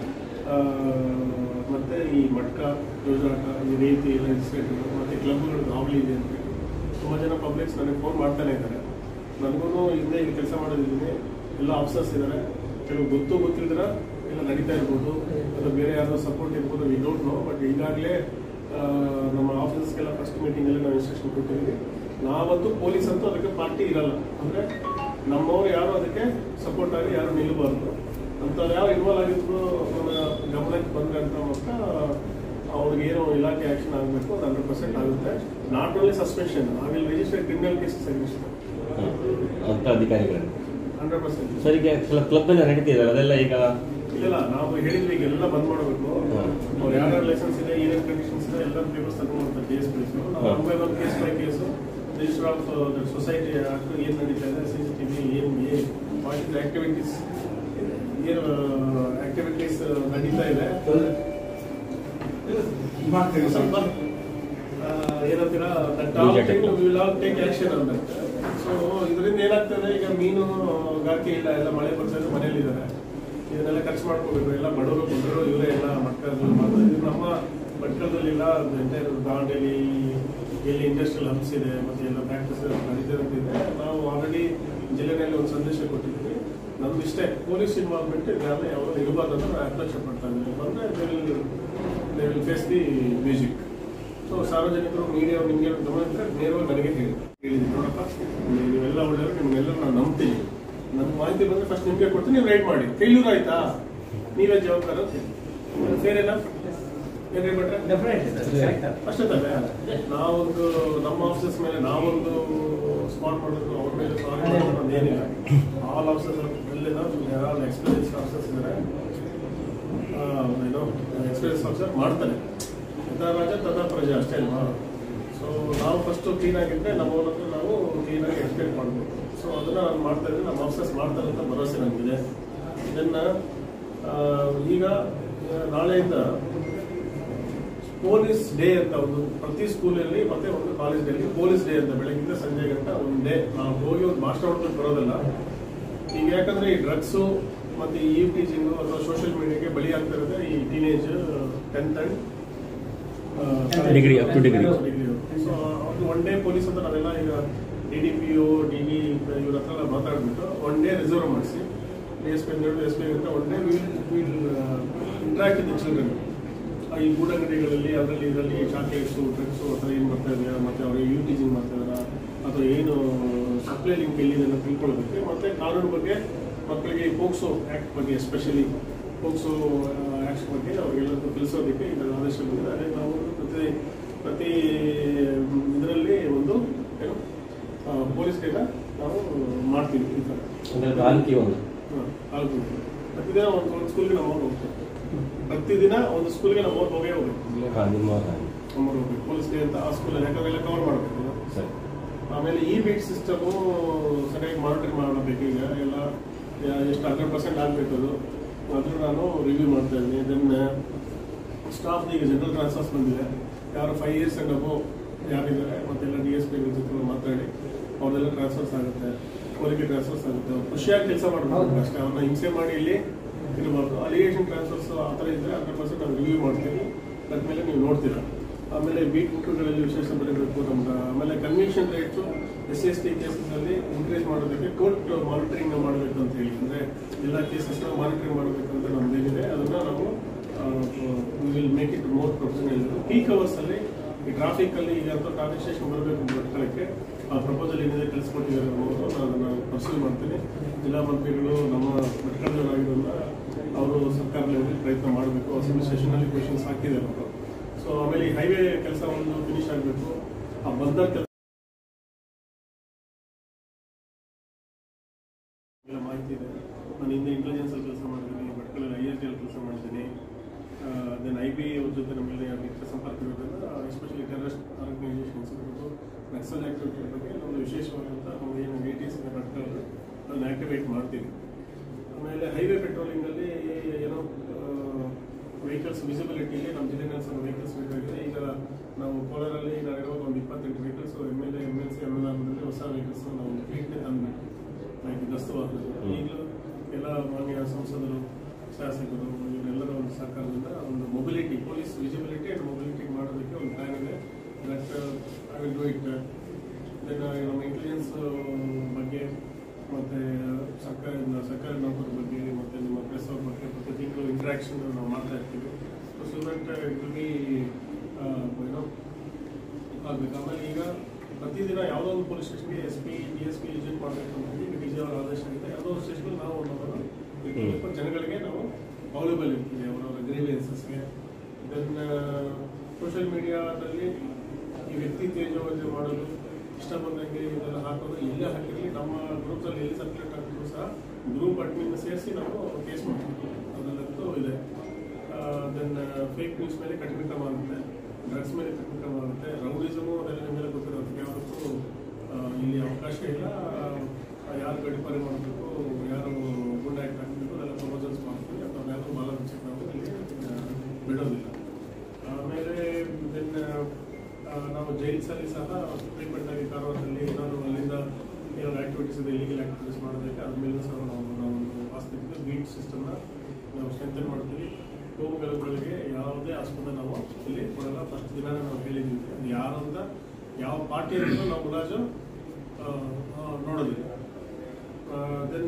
ಮತ್ತು ಈ ಮಟ್ಕ, ಜೋಜಾಟ, ಈ ರೀತಿ ಎಲ್ಲ ಇನ್ಸಿಡೆಂಟ್ಗಳು ಮತ್ತು ಕ್ಲಬ್ಗಳು ಗಾವಲಿ ಇದೆ ಅಂತ ತುಂಬ ಜನ ಪಬ್ಲಿಕ್ಸ್ ನನಗೆ ಫೋನ್ ಮಾಡ್ತಾನೆ ಇದ್ದಾರೆ. ನನಗೂ ಹಿಂದೆ ಇಲ್ಲಿ ಕೆಲಸ ಮಾಡೋದಿದ್ದೀನಿ, ಎಲ್ಲ ಆಫೀಸರ್ಸ್ ಇದ್ದಾರೆ, ಕೆಲವು ಗೊತ್ತು ಗೊತ್ತಿಲ್ದಿರ ಎಲ್ಲ ನಡೀತಾ ಇರ್ಬೋದು, ಅದು ಬೇರೆ ಯಾರೋ ಸಪೋರ್ಟ್ ಇರ್ಬೋದು, ವಿ ಡೋಂಟ್ ನೋ. ಬಟ್ ಈಗಾಗಲೇ ನಮ್ಮ ಆಫೀಸರ್ಸ್ಗೆಲ್ಲ ಫಸ್ಟ್ ಮೀಟಿಂಗಲ್ಲಿ ನಾವು ಇನ್ಸ್ಟ್ರಕ್ಷನ್ ಕೊಟ್ಟಿದ್ದೀವಿ. ನಾವಂತೂ ಪೊಲೀಸ್ ಅಂತೂ ಅದಕ್ಕೆ ಪಾರ್ಟಿ ಇರಲ್ಲ. ಅಂದರೆ ನಮ್ಮವರು ಯಾರು ಅದಕ್ಕೆ ಸಪೋರ್ಟ್ ಆಗಿ ಯಾರು ನಿಲ್ಲಬಾರ್ದು. ಅಂಥವ್ರು ಯಾವ ಇನ್ವಾಲ್ವ್ ಆಗಿದ್ರು ನಮ್ಮ ಗಮನಕ್ಕೆ ಬಂದರೆ ಅಂತ ಮಾತ್ರ ಅವ್ರಿಗೇನು ಇಲಾಖೆ ಆ್ಯಕ್ಷನ್ ಆಗಬೇಕು, ಅದು ಹಂಡ್ರೆಡ್ ಪರ್ಸೆಂಟ್ ಆಗುತ್ತೆ. Not only suspension, I will register criminal cases against ಅಂತ ಅಧಿಕಾರಿಗಳು ಹಂಡ್ರೆಡ್ ಪರ್ಸೆಂಟ್. ಸರ್, ಈಗ ಕ್ಲಬ್ ಎಲ್ಲ ನಡೀತಿದ್ದಾರೆ, ಅದೆಲ್ಲ ಈಗ ಇಲ್ಲ ನಾವು ಹೇಳಿದ್ವಿ ಈಗೆಲ್ಲ ಬಂದ್ ಮಾಡಬೇಕು. ಅವ್ರು ಯಾರ್ಯಾರು ಲೈಸೆನ್ಸ್ ಇದೆ, ಏನೇನು ಕಂಡೀಷನ್ಸ್ ಇದೆ ಎಲ್ಲ ಪೇಪರ್ಸ್ ತಗೊಂಡು ಕೇಸ್ ಬಿಡಿಸು. ನಾವು one by one case by case register of society act ಏನು ನಡೀತಾ ಇದೆ, ಸಿ ಸಿ ಟಿ ವಿ ಏನು ಏನು ವಾಟ್ ಇಸ್ ಆಕ್ಟಿವಿಟೀಸ್ ಏನು ಆಕ್ಟಿವಿಟೀಸ್ ನಡೀತಾ ಇದೆ ಸ್ವಲ್ಪ ಏನಂತೀರಾ ವಿಲ್ ಆಲ್ ಟೇಕ್ ಆಕ್ಷನ್ ಅಂತ. ಸೊ ಇದರಿಂದ ಏನಾಗ್ತದೆ, ಈಗ ಮೀನು ಗಾರಿಕೆ ಇಲ್ಲ, ಎಲ್ಲ ಮಳೆ ಬರ್ತಾರೆ, ಮನೇಲಿ ಇದ್ದಾರೆ, ಇದನ್ನೆಲ್ಲ ಖರ್ಚು ಮಾಡ್ಕೋಬೇಕು. ಎಲ್ಲ ಬಡವರು ಬಂದರು ಇವರೇ ಎಲ್ಲ ಮಟ್ಕದಲ್ಲಿ ಮಾಡೋದು. ನಮ್ಮ ಮಟ್ಕದಲ್ಲಿಲ್ಲ ಎಂಟೈರ್ ದಾಂಡೇಲಿ ಎಲ್ಲಿ ಇಂಡಸ್ಟ್ರಿಯಲ್ ಹಬ್ಸ್ ಇದೆ ಮತ್ತು ಎಲ್ಲ ಫ್ಯಾಕ್ಟ್ರೀಸ್ ನಡೀತಿದೆ. ನಾವು ಆಲ್ರೆಡಿ ಜಿಲ್ಲೆಯಲ್ಲಿ ಒಂದು ಸಂದೇಶ ಕೊಟ್ಟಿದ್ದೀವಿ. ನಮ್ದು ಇಷ್ಟೇ, ಪೊಲೀಸ್ ಇನ್ವಾಲ್ವ್ಮೆಂಟ್ ಇದರಲ್ಲಿ ಯಾವಾಗ ಇರಬಾರ್ದು ಅಂತ ನಾವು ಅಪ್ರೋಚ್ ಮಾಡ್ತಾ ಇದ್ದೀವಿ. ಅಂದರೆ they will they will face the music. So ಸಾರ್ವಜನಿಕರು, ಮೀಡಿಯಾ ನಿಮಗೆ ಗಮನಿಸಿದ್ರೆ ನೇರವಾಗಿ ನನಗೆ ಹೇಳಿ ಹೇಳಿದ್ವಿ, ನೋಡಪ್ಪ ನೀವೆಲ್ಲ ಒಳ್ಳೆಯವರು, ನಿಮ್ಮನ್ನೆಲ್ಲ ನಾನು ನಂಬ್ತೀನಿ, ನನ್ನ ಮಾಹಿತಿ ಬಂದರೆ ಫಸ್ಟ್ ನಿಮಗೆ ಕೊಡ್ತೀನಿ, ನೀವು ರೈಟ್ ಮಾಡಿ. ಫೇಲ್ಯೂರ್ ಆಯ್ತಾ ನೀವೇ ಜವಾಬ್ದಾರ ಸೇರೇನ ಏನ್ರಿ ಬಿಟ್ರೆ ಅಷ್ಟೇ ತಾನೆ. ನಾವೊಂದು ನಮ್ಮ ಆಫೀಸರ್ಸ್ ಮೇಲೆ ನಾವೊಂದು ಸ್ಪಾಟ್ ಮಾಡೋದು, ಅವ್ರ ಮೇಲೆ ಸಾರಿ ಮಾಡೋದು ಏನಿಲ್ಲ. ಆಲ್ ಆಫೀಸರ್ಸ್ ಎಲ್ಲ ಯಾರು ಎಕ್ಸ್ಪೀರಿಯನ್ಸ್ ಆಫೀಸರ್ಸ್ ಇದ್ದಾರೆ, ಏನೋ ಎಕ್ಸ್ಪೀರಿಯನ್ಸ್ ಆಫೀಸರ್ ಮಾಡ್ತಾನೆ. ಯಥಾ ರಾಜ ತಥಾ ಪ್ರಜೆ ಅಷ್ಟೇ ಅಲ್ವಾ. ಸೊ ನಾವು ಫಸ್ಟು ಕ್ಲೀನಾಗಿದ್ದರೆ ನಮ್ಮವರನ್ನು ನಾವು ಕ್ಲೀನಾಗಿ ಎಕ್ಸ್ಪ್ಲೇನ್ ಮಾಡ್ಬೋದು. ಸೊ ಅದನ್ನು ನಾನು ಮಾಡ್ತಾ ಇದ್ದೀನಿ, ನಮ್ಮ ಆಫೀಸರ್ಸ್ ಮಾಡ್ತಾರೆ ಅಂತ ಭರವಸೆ ನನಗಿದೆ. ಇದನ್ನು ಈಗ ನಾಳೆಯಿಂದ ಪೊಲೀಸ್ ಡೇ ಅಂತ ಒಂದು ಪ್ರತಿ ಸ್ಕೂಲಲ್ಲಿ ಮತ್ತೆ ಒಂದು ಕಾಲೇಜಲ್ಲಿ ಪೊಲೀಸ್ ಡೇ ಅಂತ ಬೆಳಗ್ಗಿಂದ ಸಂಜೆ ಗಂಟ ಒಂದು ಡೇ ನಾವು ಹೋಗಿ ಒಂದು ಭಾಷಣ ಹೊಡ್ಕೊಂಡು ಬರೋದಲ್ಲ. ಈಗ ಯಾಕಂದ್ರೆ ಈ ಡ್ರಗ್ಸು ಮತ್ತೆ ಈ ಟೀಚಿಂಗು ಅಥವಾ ಸೋಷಿಯಲ್ ಮೀಡಿಯಾಗೆ ಬಲಿ ಆಗ್ತಿರೋದೇ ಈ teenage tenth and degree up to degree. So ಅದು ಒನ್ ಡೇ ಪೊಲೀಸ್ ಅಂತ ನಾವೆಲ್ಲ ಈಗ D D P O D D ಇವ್ರ ಹತ್ರ ಎಲ್ಲ ಮಾತಾಡ್ಬಿಟ್ಟು ಒನ್ ಡೇ ರಿಸರ್ವ್ ಮಾಡಿಸಿ ಡಿ ಎಸ್ ಪಿ ಹನ್ನೆರಡು ಎಸ್ ಪಿ ಅಂತ one day will will interact with children. ಈ ಗೂಡಂಗಡಿಗಳಲ್ಲಿ ಅದರಲ್ಲಿ ಇದರಲ್ಲಿ ಚಾಕ್ಲೇಟ್ಸು ಡ್ರಗ್ಸು ಅಥವಾ ಏನು ಮಾಡ್ತಾ ಇದೆಯಾ ಮತ್ತೆ ಅವ್ರಿಗೆ ಯೂ ಟೀಚಿಂಗ್ ಮಾಡ್ತಾ ಇದಾರಾ ಅಥವಾ ಏನು ಸಪ್ಲೈ ಲಿಂಕ್ ಎಲ್ಲಿದೆ ಅಂತ ತಿಳ್ಕೊಳ್ಳೋದಕ್ಕೆ ಮತ್ತೆ ಕಾನೂನು ಬಗ್ಗೆ ಮಕ್ಕಳಿಗೆ ಪೋಕ್ಸೋ ಆ್ಯಕ್ಟ್ ಬಗ್ಗೆ ಎಸ್ಪೆಷಲಿ ಪೋಕ್ಸೋ ಆ್ಯಕ್ಟ್ ಬಗ್ಗೆ ಅವ್ರಿಗೆಲ್ಲರಿಗೂ ತಿಳಿಸೋದಕ್ಕೆ ಇದರ ಆದೇಶ ಬಂದಿದೆ. ಅದೇ ನಾವು ಪ್ರತಿ ಪ್ರತಿ ಇದರಲ್ಲಿ ಒಂದು ಏನು ಪೊಲೀಸ್ ಡೇನ ನಾವು ಮಾಡ್ತೀವಿ. ಈ ಥರ ಒಂದು ಹಾಂ ಪ್ರತಿದಿನ ಒಂದು ಒಂದು ಸ್ಕೂಲ್ಗೆ ನಾವು ಹೋಗ್ತೀವಿ. ಪ್ರತಿದಿನ ಒಂದು ಸ್ಕೂಲ್ಗೆ ನಾವು ಓದ್ ಹೋಗೇ ಹೋಗ್ಬೇಕು ನಮ್ಮವ್ರು ಹೋಗ್ಬೇಕು ಪೊಲೀಸ್ ಡೇ ಅಂತ ಆ ಸ್ಕೂಲಲ್ಲಿ ಯಾಕಂದ್ರೆ ಎಲ್ಲ ಕವರ್ ಮಾಡಬೇಕು. ಆಮೇಲೆ ಇ ಬೀಟ್ ಸಿಸ್ಟಮು ಸರಿಯಾಗಿ ಮಾನಿಟರ್ ಮಾಡಬೇಕು. ಈಗ ಎಲ್ಲ ಎಷ್ಟು ಹಂಡ್ರೆಡ್ ಪರ್ಸೆಂಟ್ ಆಗಬೇಕು ಅದು ಅದನ್ನು ನಾನು ರಿವ್ಯೂ ಮಾಡ್ತಾ ಇದ್ದೀನಿ. ದೆನ್ ಸ್ಟಾಫ್ ಈಗ ಜನರಲ್ ಟ್ರಾನ್ಸ್ಫರ್ಸ್ ಬಂದಿದೆ. ಯಾರು ಫೈವ್ ಇಯರ್ಸ್ ಆ್ಯಂಡ್ ಅಬೋ ಯಾರಿದ್ದಾರೆ ಮತ್ತೆಲ್ಲ ಡಿ ಎಸ್ ಪಿ ಜೊತೆ ಮಾತಾಡಿ ಅವ್ರದೆಲ್ಲ ಟ್ರಾನ್ಸ್ಫರ್ಸ್ ಆಗುತ್ತೆ, ಕೋರಿಕೆ ಟ್ರಾನ್ಸ್ಫರ್ಸ್ ಆಗುತ್ತೆ. ಅವ್ರು ಖುಷಿಯಾಗಿ ಕೆಲಸ ಮಾಡಬೇಕು ಅಷ್ಟೇ, ಅವ್ರನ್ನ ಹಿಂಸೆ ಮಾಡಿ ಇಲ್ಲಿ ಇರಬಾರ್ದು. ಅಲಿಗೇಷನ್ ಟ್ರಾನ್ಸ್ಫರ್ಸ್ ಆ ಥರ ಇದ್ದರೆ ಹಂಡ್ರೆಡ್ ಪರ್ಸೆಂಟ್ ನಾವು ರಿವ್ಯೂ ಮಾಡ್ತೀವಿ. ಅದಾದಮೇಲೆ ನೀವು ನೋಡ್ತೀರಾ. ಆಮೇಲೆ ಬೀಟ್ ಬುಕ್ಗಳಲ್ಲಿ ವಿಶೇಷ ಬರೀಬೇಕು ನಮ್ಗೆ. ಆಮೇಲೆ conviction rates S C S T ಕೇಸಸ್ನಲ್ಲಿ ಇನ್ಕ್ರೀಸ್ ಮಾಡೋದಕ್ಕೆ ಕೋರ್ಟ್ ಮಾನಿಟರಿಂಗ್ ಮಾಡಬೇಕು ಅಂತ ಹೇಳಿ, ಅಂದರೆ ಎಲ್ಲ ಕೇಸಸ್ನ ಮಾನಿಟರಿಂಗ್ ಮಾಡಬೇಕಂತ ನಮ್ದೇನಿದೆ ಅದನ್ನು ನಾವು will make it more professional. Peak ಅವರ್ಸಲ್ಲಿ ಈ ಟ್ರಾಫಿಕಲ್ಲಿ ಈಗ ಅಂತ ಟ್ರಾಫಿಕ್ ಸ್ಟೇಷನ್ ಬರಬೇಕು ಬರ್ಕೊಳ್ಳೋಕ್ಕೆ ಆ ಪ್ರಪೋಸಲ್ ಏನಿದೆ ತಿಳಿಸ್ಕೊಟ್ಟಿದ್ದಾರೆ ಅನ್ನೋದು ನಾನು ಅದನ್ನು ಪರ್ಸ್ಯೂ ಮಾಡ್ತೀನಿ. ಜಿಲ್ಲಾ ಮಂತ್ರಿಗಳು ನಮ್ಮ ಭಟ್ಕಳದವರಾಗಿರೋದ್ರಿಂದ ಅವರು ಸರ್ಕಾರ ಲೆವೆಲ್ ಪ್ರಯತ್ನ ಮಾಡಬೇಕು. ಅಸೆಂಬ್ಲಿ ಸೆಷನಲ್ಲಿ ಕ್ವೆಶನ್ಸ್ ಹಾಕಿದ್ದಾರೆ ಅವರು. ಸೊ ಆಮೇಲೆ ಈ ಹೈವೇ ಕೆಲಸ ಒಂದು ಫಿನಿಶ್ ಆಗಬೇಕು. ಆ ಬಂದ ಕೆಲಸ ಎಲ್ಲ ಮಾಹಿತಿ ಇದೆ. ನಾನು ಹಿಂದೆ ಇಂಟೆಲಿಜೆನ್ಸಲ್ಲಿ ಕೆಲಸ ಮಾಡಿದ್ದೀನಿ, ಭಟ್ಕಳಲ್ಲಿ ಐ ಎಸ್ ಡಿ ಅಲ್ಲಿ ಕೆಲಸ ಮಾಡಿದ್ದೀನಿ. ದೆನ್ ಐ ಬಿ ಅವ್ರ ಜೊತೆ ನಮಗೆ ಮಿತ್ರ ಸಂಪರ್ಕ ಇರೋದ್ರಿಂದ ಎಸ್ಪೆಷಲಿ ಟೆರರಿಸ್ಟ್ ಆರ್ಗನೈಸೇಷನ್ಸ್ ಇರ್ಬೋದು, ನಕ್ಸಲ್ ಆಕ್ಟಿವಿಟಿ ಬಗ್ಗೆ ಒಂದು ವಿಶೇಷವಾದಂಥ ನಾವು ಏನು ಏ ಟಿ ಸಿ ಭಟ್ಕಳಲ್ಲಿ ಅದನ್ನು ಆ್ಯಕ್ಟಿವೇಟ್ ಮಾಡ್ತೀವಿ. ಆಮೇಲೆ ಹೈವೇ ಪೆಟ್ರೋಲಿಂಗಲ್ಲಿ ಏನೋ ವೆಹಿಕಲ್ಸ್ ವಿಸಿಬಿಲಿಟಿಲಿ ನಮ್ಮ ಜಿಲ್ಲೆನಲ್ಲಿ ಸ್ವಲ್ಪ ವೆಹಿಕಲ್ಸ್ ಬೇಕಾಗಿದೆ. ಈಗ ನಾವು ಕೋಲಾರಲ್ಲಿ ನಾವಿರುವಾಗ ಒಂದು ಇಪ್ಪತ್ತೆಂಟು vehicles M L A M L C M L ಆರ್ನಲ್ಲಿ ಹೊಸ ವೆಹಿಕಲ್ಸ್ ನಾವು ಫ್ಲೀಟ್ನೇ ತಂದ್ಬಿಟ್ಟು ಲೈಕ್ ಗಸ್ತು ವಾಹನಗಳು. ಈಗಲೂ ಎಲ್ಲ ಮಾನ್ಯ ಸಂಸದರು ಶಾಸಕರು ಇವರೆಲ್ಲರ ಒಂದು ಸಹಕಾರದಿಂದ ಒಂದು mobility police visibility and mobility ಮಾಡೋದಕ್ಕೆ ಒಂದು ಪ್ಲಾನ್ ಇದೆ. That I will do it. Then ನಮ್ಮ ಇಂಟೆಲಿಜೆನ್ಸ್ ಬಗ್ಗೆ ಮತ್ತು ಸರ್ಕಾರದಿಂದ ಸರ್ಕಾರಿ ನೌಕರ ಬಗ್ಗೆ ಮತ್ತು ನಿಮ್ಮ ಪ್ರೆಸ್ ಅವ್ರ ಬಗ್ಗೆ ಪ್ರತಿ ತಿಂಗಳು ಇಂಟ್ರಾಕ್ಷನ್ ನಾವು ಮಾಡ್ತಾ ಇರ್ತೀವಿ. So that it will be ಏನೋ ಆಗಬೇಕು. ಆಮೇಲೆ ಈಗ ಪ್ರತಿದಿನ ಯಾವುದೋ ಒಂದು ಪೊಲೀಸ್ ಸ್ಟೇಷನ್ಗೆ S P D S P visit ಮಾಡಬೇಕು ಅಂತ ಹೇಳಿ ಡಿ ಜಿ ಅವರ ಆದೇಶ ಇದೆ. ಯಾವುದೋ ಒಂದು ಸ್ಟೇಷನ್ ನಾವು ಒಂದು ಜನಗಳಿಗೆ ನಾವು ಅವೈಲೇಬಲ್ ಇರ್ತೀವಿ ಅವರವರ ಗ್ರೀವಿಯನ್ಸಸ್ಗೆ. ದೆನ್ ಸೋಷಿಯಲ್ ಮೀಡಿಯಾದಲ್ಲಿ ಈ ವ್ಯಕ್ತಿ ತೇಜೋವಧೆ ಮಾಡಲು ಇಷ್ಟ ಬಂದಂಗೆ ಇದೆಲ್ಲ ಹಾಕೋದು ಎಲ್ಲೇ ಹಾಕಿರಲಿ ನಮ್ಮ ಗ್ರೂಪ್ಸಲ್ಲಿ ಎಲ್ಲಿ ಸರ್ಕ್ಯುಲೇಟ್ ಹಾಕಿದ್ರು ಸಹ ಗ್ರೂಪ್ ಅಡ್ಮಿನ್ ಸೇರಿಸಿ ನಾವು ಕೇಸ್ ಮಾಡ್ತೀವಿ. ಅದರಲ್ಲಂತೂ ಇದೆ. ದೆನ್ ಫೇಕ್ ನ್ಯೂಸ್ ಮೇಲೆ ಕಠಿಣ ಕ್ರಮ ಆಗುತ್ತೆ, ಡ್ರಗ್ಸ್ ಮೇಲೆ ಕಠಿಣ ಕ್ರಮ ಆಗುತ್ತೆ, ರೌಡಿಸಮು ಅದೆಲ್ಲ ನಿಮ್ಮೆಲ್ಲ ಗೊತ್ತಿರೋದಕ್ಕೆ ಯಾವತ್ತೂ ಇಲ್ಲಿ ಅವಕಾಶ ಇಲ್ಲ. ಯಾರು ಗಡಿಪಾರಿ ಮಾಡಬೇಕು, ಯಾರು ಗುಂಡ ಆ್ಯಕ್ಟ್ ಹಾಕಬೇಕು ಅದೆಲ್ಲ ಪ್ರಪೋಸಲ್ಸ್ ಮಾಡ್ತೀವಿ. ಅಥವಾ ಯಾರು ಬಾಲ ಬಿಚ್ಚಕ್ಕೆ ನಾವು ಇಲ್ಲಿ ಬಿಡೋದಿಲ್ಲ. ಆಮೇಲೆ ದೆನ್ ನಾವು ಜೈಲ್ಸಲ್ಲಿ ಸಹ ಫ್ರೀಕ್ವೆಂಟ್ ಆಗಿ ಕಾರವಾರದಲ್ಲಿ ಏನಾದರೂ ಅಲ್ಲಿಂದ ಏನಾದ್ರು ಆ್ಯಕ್ಟಿವಿಟೀಸ್ ಇದೆ, ಇಲ್ಲಿಗಲ್ ಆ್ಯಕ್ಟಿವಿಟೀಸ್ ಮಾಡೋದಕ್ಕೆ ಅದ್ರ ಮೇಲೆ ಸಹ ನಾವು ನಾವೊಂದು ಆಸ್ಪತ್ರೆ ಬೀಟ್ ಸಿಸ್ಟಮ್ನ ನಾವು ಸ್ಟ್ರೆಂಥನ್ ಮಾಡ್ತೀವಿ. ಹೋಗುಗಳಿಗೆ ಯಾವುದೇ ಆಸ್ಪತ್ರೆ ನಾವು ಇಲ್ಲಿ ಕೊಡಲ್ಲ. ಫಸ್ಟ್ ದಿನ ನಾವು ಹೇಳಿದ್ದೀವಿ ಅದು ಯಾರು ಅಂತ ಯಾವ ಪಾರ್ಟಿ ಅಂತ ನಾವು ಮುಲಾಜು ನೋಡೋದಿಲ್ಲ. ದೆನ್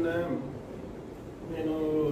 ಏನು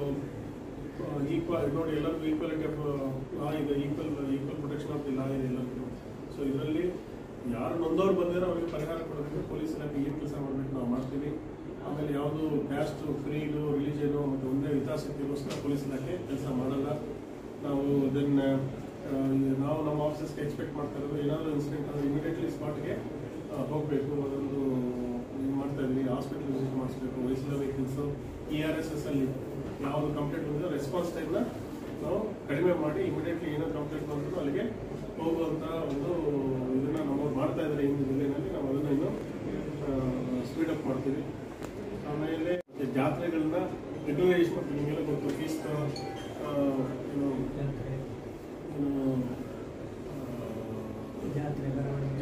ಈಕ್ವಲ್ ನೋಡಿ ಎಲ್ಲರಿಗೂ ಈಕ್ವಾಲಿಟಿ ಆಫ್ ಲಾ ಇದೆ, equal equal protection of the law ಇದೆ ಎಲ್ಲರಿಗೂ. ಸೊ ಇದರಲ್ಲಿ ಯಾರು ನೊಂದವ್ರು ಬಂದಿರೋ ಅವ್ರಿಗೆ ಪರಿಹಾರ ಕೊಡೋದಕ್ಕೆ ಪೊಲೀಸ್ ಇಲಾಖೆ ಏನು ಕೆಲಸ ಮಾಡಬೇಕು ನಾವು ಮಾಡ್ತೀವಿ. ಆಮೇಲೆ ಯಾವುದು ಕ್ಯಾಸ್ಟು ಕ್ರೀಡು ರಿಲಿಜನು ಮತ್ತು ಒಂದೇ ಹಿತಾಸಕ್ತಿಗೋಸ್ಕರ ಪೊಲೀಸ್ ಇಲಾಖೆ ಕೆಲಸ ಮಾಡಲ್ಲ ನಾವು. ದೆನ್ ನಾವು ನಮ್ಮ ಆಫೀಸಸ್ಗೆ ಎಕ್ಸ್ಪೆಕ್ಟ್ ಮಾಡ್ತಾ ಇರೋದು ಏನಾದರೂ ಇನ್ಸಿಡೆಂಟ್ ಅಂದರೆ ಇಮಿಡಿಯೇಟ್ಲಿ ಸ್ಪಾಟ್ಗೆ ಹೋಗಬೇಕು. ಅದೊಂದು ಇದು ಮಾಡ್ತಾ ಇದ್ವಿ. ಹಾಸ್ಪಿಟಲ್ ವಿಸಿಟ್ ಮಾಡಿಸ್ಬೇಕು. ವಯಸ್ಸಿನ vehicles E R S S ಅಲ್ಲಿ ಯಾವುದು ಕಂಪ್ಲೇಂಟ್ ಬಂದರೆ ರೆಸ್ಪಾನ್ಸ್ ಟೈಮ್ನ ನಾವು ಕಡಿಮೆ ಮಾಡಿ ಇಮಿಡಿಯೇಟ್ಲಿ ಏನೋ ಕಂಪ್ಲೇಂಟ್ ಬಂದರೂ ಅಲ್ಲಿಗೆ ಹೋಗುವಂಥ ಒಂದು ಇದನ್ನು ನಾವು ಮಾಡ್ತಾ ಇದ್ದಾರೆ ಹಿಂದಿನ ಜಿಲ್ಲೆಯಲ್ಲಿ. ನಾವು ಅದನ್ನು ಇನ್ನೂ ಸ್ಪೀಡಪ್ ಮಾಡ್ತೀವಿ. ಆಮೇಲೆ ಜಾತ್ರೆಗಳನ್ನ ರೆಗ್ಯುಲರೈಸ್ ಮಾಡ್ತೀವಿ. ನಿಮಗೆಲ್ಲ ಗೊತ್ತು ಫೀಸ್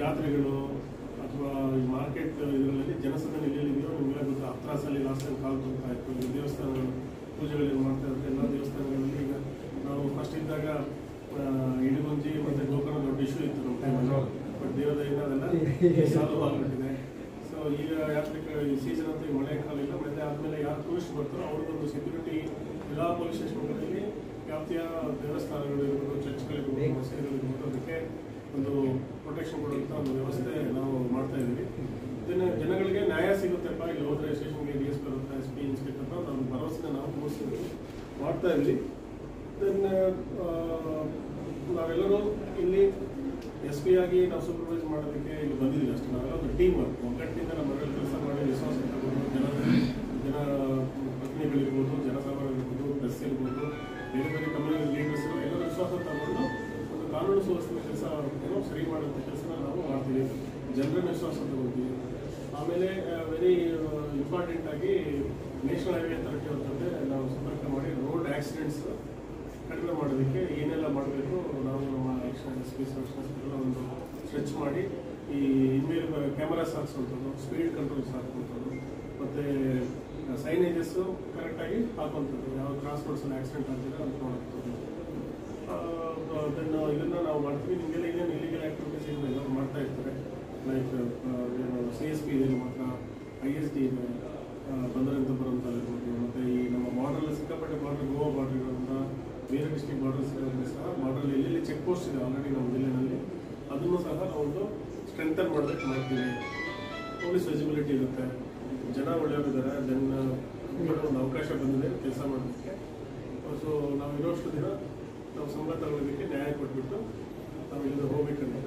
ಜಾತ್ರೆಗಳು ಅಥವಾ ಈ ಮಾರ್ಕೆಟ್ ಇದರಲ್ಲಿ ಜನಸಂದಣಿ ಎಲ್ಲಿದೆಯೋ ನಿಮಗೆಲ್ಲ ಗೊತ್ತು. ಹತ್ರಾಸಲ್ಲಿ ಲಾಸ್ಟ್ ಟೈಮ್ ಕಾಲ್ ಬರ್ತಾ ಇತ್ತು. ಈ ದೇವಸ್ಥಾನಗಳು ಪೂಜೆಗಳು ಮಾಡ್ತಾ ಇರ್ತಾರೆ. ಎಲ್ಲ ದೇವಸ್ಥಾನಗಳಲ್ಲಿ ಈಗ ನಾವು ಫಸ್ಟ್ ಇದ್ದಾಗ ಇಡಗುಂಜಿ ಮತ್ತು ಗೋಕರ್ಣ ದೊಡ್ಡ ಇಶ್ಯೂ ಇತ್ತು ನಮ್ಮ ಟೈಮಲ್ಲಿ. ಬಟ್ ದೇವದಯಿಂದ ಅದೆಲ್ಲ ಸಾಲ್ವ್ ಆಗಿಬಿಟ್ಟಿದೆ. ಸೊ ಈಗ ಯಾತ್ರಿಕ ಈ ಸೀಸನ್ ಅಂತ ಈ ಮಳೆ ಕಾಲ ಇಲ್ಲ. ಮತ್ತೆ ಆದಮೇಲೆ ಯಾರು ಟೂರಿಸ್ಟ್ ಬರ್ತಾರೋ ಅವ್ರಿಗೊಂದು ಸೆಕ್ಯೂರಿಟಿ ಎಲ್ಲ ಪೊಲೀಸ್ ಸ್ಟೇಷನ್ಗಳಲ್ಲಿ ವ್ಯಾಪ್ತಿಯ ದೇವಸ್ಥಾನಗಳು ಇರ್ಬೋದು, ಚರ್ಚ್ಗಳಿರ್ಬೋದು, ಮಸೀದಿಗಳಿರ್ಬೋದು, ಅದಕ್ಕೆ ಒಂದು ಪ್ರೊಟೆಕ್ಷನ್ ಕೊಡುವಂಥ ಒಂದು ವ್ಯವಸ್ಥೆ ನಾವು ಮಾಡ್ತಾ ಇದ್ದೀವಿ. ಇದನ್ನು ಜನಗಳಿಗೆ ನ್ಯಾಯ ಸಿಗುತ್ತೆಪ್ಪ, ಇಲ್ಲಿ ಹೋದರೆ ಸ್ಟೇಷನ್ಗೆ ಡಿ ಎಸ್ ಪಿ ಬರುತ್ತೆ, ಎಸ್ ಪಿ ಇನ್ಸ್ಪೆಕ್ಟರ್ ಅಂತ ನಮ್ಮ ಭರವಸೆ ನಾವು ಮೂಡಿಸ್ತೀವಿ, ಮಾಡ್ತಾ ಇದ್ವಿ. ದೆನ್ ನಾವೆಲ್ಲರೂ ಇಲ್ಲಿ ಎಸ್ ಪಿ ಆಗಿ ನಾವು ಸೂಪರ್ವೈಸ್ ಮಾಡೋದಕ್ಕೆ ಇಲ್ಲಿ ಬಂದಿದ್ದೀವಿ ಅಷ್ಟೇ. ನಾವೆಲ್ಲ ಒಂದು ಟೀಮ್ ವರ್ಕ್, ಒಗ್ಗಟ್ಟಿನಿಂದ ನಮ್ಮಲ್ಲಿ ಕೆಲಸ ಮಾಡಿ ವಿಶ್ವಾಸ ತಗೊಂಡು ಜನ ಜನ ಪ್ರತಿನಿಧಿಗಳಿರ್ಬೋದು, ಜನಸಾಮಾನ್ಯರಿರ್ಬೋದು, ಪ್ರೆಸ್ ಇರ್ಬೋದು, ಬೇರೆ ಬೇರೆ ಕಮ್ಯುನಿಟಿ ಲೀಡರ್ಸ್ ಎಲ್ಲರೂ ವಿಶ್ವಾಸ ತಗೊಂಡು ಒಂದು ಕಾನೂನು ಸುವ್ಯವಸ್ಥೆ ಕೆಲಸ ಏನೋ ಸರಿ ಮಾಡುವಂಥ ಕೆಲಸ ನಾವು ಮಾಡ್ತೀವಿ. ಜನರನ್ನ ವಿಶ್ವಾಸ ತಗೊಳ್ತೀವಿ. ಆಮೇಲೆ ವೆರಿ ಇಂಪಾರ್ಟೆಂಟ್ ಆಗಿ ನ್ಯಾಷನಲ್ ಹೈವೇ ಅಥಾರಿಟಿ ಅಂತಂದರೆ ನಾವು ಸಂಪರ್ಕ ಮಾಡಿ ರೋಡ್ ಆಕ್ಸಿಡೆಂಟ್ಸ್ ಕಡಿಮೆ ಮಾಡೋದಕ್ಕೆ ಏನೆಲ್ಲ ಮಾಡಬೇಕು ನಾವು ನಮ್ಮ ಆಕ್ಷನ್ ಎಸ್ ಪಿ ಎಲ್ಲ ಒಂದು ಸ್ಟ್ರೆಚ್ ಮಾಡಿ ಈ ಇನ್ಮೇಲೆ ಕ್ಯಾಮರಾಸ್ ಹಾಕ್ಸುವಂಥದ್ದು, ಸ್ಪೀಡ್ ಕಂಟ್ರೋಲ್ಸ್ ಹಾಕುವಂಥದ್ದು, ಮತ್ತು ಸೈನೇಜಸ್ಸು ಕರೆಕ್ಟಾಗಿ ಹಾಕುವಂಥದ್ದು, ಯಾವ ಕ್ರಾಸ್ ರೋಡ್ಸಲ್ಲಿ ಆಕ್ಸಿಡೆಂಟ್ ಆಗ್ತಿದೆ ಅಂತ ಮಾಡುವಂಥದ್ದು. ಅದನ್ನು ಇದನ್ನು ನಾವು ಮಾಡ್ತೀವಿ. ನಿಮಗೆಲ್ಲ ಇನ್ನೇನು ಇಲ್ಲಿಗಲ್ ಆ್ಯಕ್ಟಿವಿಟೀಸ್ ಏನೆಲ್ಲ ಮಾಡ್ತಾ ಇರ್ತಾರೆ. ಲೈಕ್ ಏನು ಸಿ ಎಸ್ ಪಿ ಇದೆ, ಮಾತ್ರ ಐ ಎಸ್ ಡಿ ಇದೆ, ಬಂದರಂತ ಬರುವಂಥ ಇರ್ಬೋದು. ಮತ್ತು ಈ ನಮ್ಮ ಬಾರ್ಡ್ರಲ್ಲಿ ಸಿಕ್ಕಾಪಟ್ಟೆ ಬಾರ್ಡ್ರ್, ಗೋವಾ ಬಾರ್ಡ್ರ್ ಇರೋಂಥ ಬೇರೆ ಡಿಸ್ಟ್ರಿಕ್ಟ್ ಬಾರ್ಡರ್ಸ್ ಇರೋದ್ರಿಂದ ಸಹ ಬಾರ್ಡ್ರಲ್ಲಿ ಎಲ್ಲೆಲ್ಲಿ ಚೆಕ್ ಪೋಸ್ಟ್ ಇದೆ ಆಲ್ರೆಡಿ ನಮ್ಮ ಜಿಲ್ಲೆಯಲ್ಲಿ, ಅದನ್ನು ಸಹ ನಾವೊಂದು ಸ್ಟ್ರೆಂಥನ್ ಮಾಡೋದಕ್ಕೆ ಮಾಡ್ತೀವಿ. ಪೊಲೀಸ್ ವಿಸಿಬಿಲಿಟಿ ಇರುತ್ತೆ, ಜನ ಒಳ್ಳೆಯವರಿದ್ದಾರೆ, ದೆನ್ ಒಂದು ಅವಕಾಶ ಬಂದಿದೆ ಕೆಲಸ ಮಾಡೋದಕ್ಕೆ. ಸೊ ನಾವು ಇರೋಷ್ಟು ದಿನ ನಾವು ಸಂಬಳ ತಗೊಳ್ಳೋದಕ್ಕೆ ನ್ಯಾಯ ಕೊಟ್ಬಿಟ್ಟು ನಾವು ಇಲ್ಲಿಂದ ಹೋಗ್ಬೇಕಂತಿದೆ.